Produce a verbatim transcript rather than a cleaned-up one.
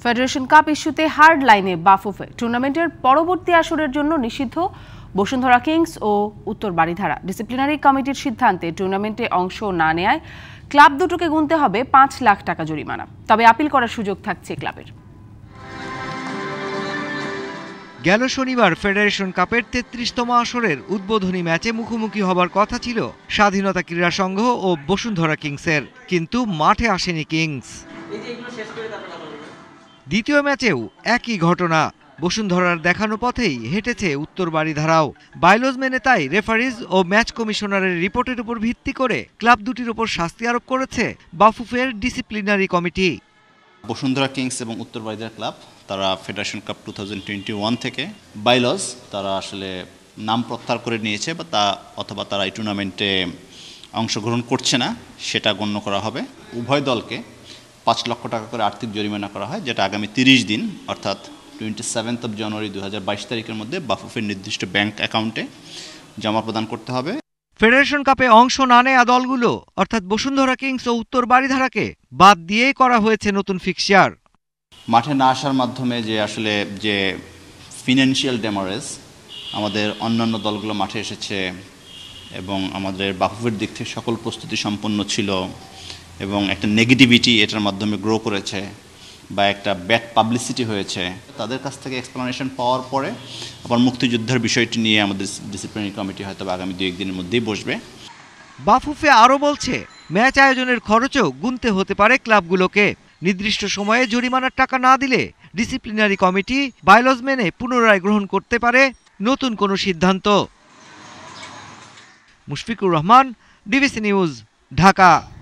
Federation cup ইস্যুতে hard লাইনে বাফুফে। টুর্নামেন্টের পরবর্তী আসরের জন্য নিষিদ্ধ বসুন্ধরা কিংস ও উত্তর বারিধারা। ডিসিপ্লিনারি কমিটির সিদ্ধান্তে টুর্নামেন্টে অংশ না নেয়ায় ক্লাব দুটোকে গুনতে হবে পাঁচ লাখ টাকা জরিমানা। তবে আপিল করার সুযোগ থাকছে ক্লাবের। গেল শনিবার ফেডারেশন কাপের তেত্রিশতম আসরের উদ্বোধনী ম্যাচে মুখোমুখি হবার কথা ছিল স্বাধীনতা ক্রীড়া সংঘ ও বসুন্ধরা কিংসের, কিন্তু মাঠে আসেনি কিংস। দ্বিতীয় ম্যাচেও একই ঘটনা, বসুন্ধরার দেখানো পথেই হেঁটেছে উত্তর বারিধারাও। বাইলজ মেনে তাই রেফারিজ ও ম্যাচ কমিশনারের রিপোর্টের উপর ভিত্তি করে ক্লাব দুটির উপর শাস্তি আরোপ করেছে বাফুফের ডিসিপ্লিনারি কমিটি। বসুন্ধরা কিংস এবং উত্তর বারিধারা ক্লাব তারা federation cup two thousand twenty one থেকে বাইলজ তারা আসলে নাম প্রত্যাহার করে নিয়েছে বা তা অথবা তারা এই টুর্নামেন্টে অংশগ্রহণ করছে না, সেটা গণ্য করা হবে। উভয় দলকে পাঁচ লক্ষ টাকা করে আর্থিক জরিমানা করা হয়, যেটা আগামী তিরিশ দিন অর্থাৎ টোয়েন্টি সেভেন্থ অফ জানুয়ারি দু হাজার বাইশ তারিখের মধ্যে বাফুফের নির্দিষ্ট ব্যাংক অ্যাকাউন্টে জমা প্রদান করতে হবে। ফেডারেশন কাপে অংশ না নেয়া দলগুলো অর্থাৎ বসুন্ধরা কিংস ও উত্তর বারিধারাকে বাদ দিয়েই করা হয়েছে নতুন ফিক্সচার। মাঠে না আসার মাধ্যমে যে আসলে যে ফিনান্সিয়াল ড্যামারেজ, আমাদের অন্যান্য দলগুলো মাঠে এসেছে এবং আমাদের বাফুফের দিক থেকে সকল প্রস্তুতি সম্পন্ন ছিল এবং একটা নেগেটিভিটি এটার মাধ্যমে গ্রো করেছে বা একটা ব্যাড পাবলিসিটি হয়েছে, তাদের কাছ থেকে এক্সপ্লানেশন পাওয়ার পরে আবার মুক্তিযুদ্ধের বিষয়টি নিয়ে আমাদের ডিসিপ্লিনারি কমিটি হয়তো আগামী দু একদিনের মধ্যেই বসবে। বাফুফে আরও বলছে, ম্যাচ আয়োজনের খরচও গুনতে হতে পারে ক্লাবগুলোকে। নির্দিষ্ট সময়ে জরিমানার টাকা না দিলে ডিসিপ্লিনারি কমিটি বাইলজ মেনে পুনরায় গ্রহণ করতে পারে নতুন কোনো সিদ্ধান্ত। Mushfiqur Rahman, DBC news, Dhaka.